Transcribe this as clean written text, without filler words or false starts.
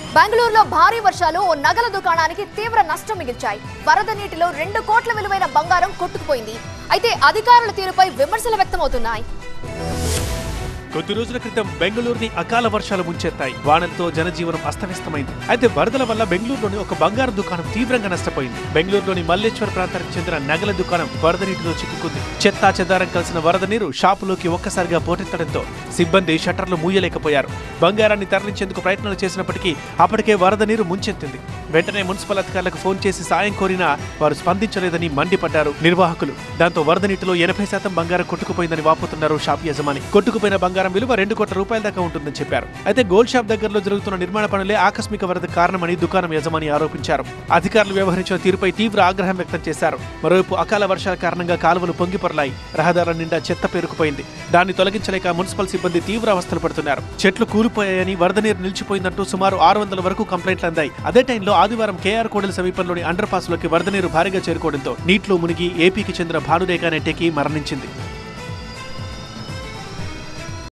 బెంగళూరులో భారీ వర్షాలు ఓ నగల దుకాణానికి తీవ్ర నష్టం మిగిల్చాయి. వరద నీటిలో 2 కోట్ల విలువైన బంగారం కొట్టుకుపోయింది. అయితే అధికారుల తీరుపై విమర్శలు వ్యక్తమవుతున్నాయి. కొద్ది రోజుల క్రితం బెంగళూరుని అకాల వర్షాలు ముంచెత్తాయి. వానలతో జనజీవనం అస్తవ్యస్తమైంది. అయితే వరదల వల్ల బెంగళూరులోని ఒక బంగారు దుకాణం తీవ్రంగా నష్టపోయింది. బెంగళూరులోని మల్లేశ్వర ప్రాంతానికి చెందిన నగల దుకాణం వరద నీటిలో చిక్కుకుంది. చెత్తా చెదారం కలిసిన వరద నీరు షాపులోకి ఒక్కసారిగా పోటెత్తడంతో సిబ్బంది షట్టర్లు మూయలేకపోయారు. బంగారాన్ని తరలించేందుకు ప్రయత్నాలు చేసినప్పటికీ అప్పటికే వరద నీరు ముంచెత్తింది. వెంటనే మున్సిపల్ అధికారులకు ఫోన్ చేసి సాయం కోరినా వారు స్పందించలేదని మండిపడ్డారు నిర్వాహకులు. దాంతో వరద నీటిలో 80% బంగారం కొట్టుకుపోయిందని వాపోతున్నారు షాప్ యజమాని. కొట్టుకుపోయిన బంగారం విలువ 2 కోట్ల రూపాయల దాకా ఉంటుందని చెప్పారు. అయితే గోల్డ్ షాప్ దగ్గరలో జరుగుతున్న నిర్మాణ పనులే ఆకస్మిక వరద కారణమని దుకాణం యజమాని ఆరోపించారు. అధికారులు వ్యవహరించిన తీరుపై తీవ్ర ఆగ్రహం వ్యక్తం చేశారు. మరోవైపు అకాల వర్షాల కారణంగా కాలువలు పొంగిపొరలాయి. రహదారుల నిండా చెత్త పేరుకుపోయింది. దాన్ని తొలగించలేక మున్సిపల్ సిబ్బంది తీవ్ర అవస్థలు పడుతున్నారు. చెట్లు కూలిపోయాయని, వరద నీరు నిలిచిపోయిందంటూ సుమారు 600 వరకు కంప్లైంట్లు అందాయి. అదే టైంలో ఆదివారం కేఆర్ కోడెల సమీపంలోని అండర్ పాస్ లోకి వరద నీరు భారీగా చేరుకోవడంతో నీటిలో మునిగి ఏపీకి చెందిన భానురేఖ నెట్టేకి మరణించింది.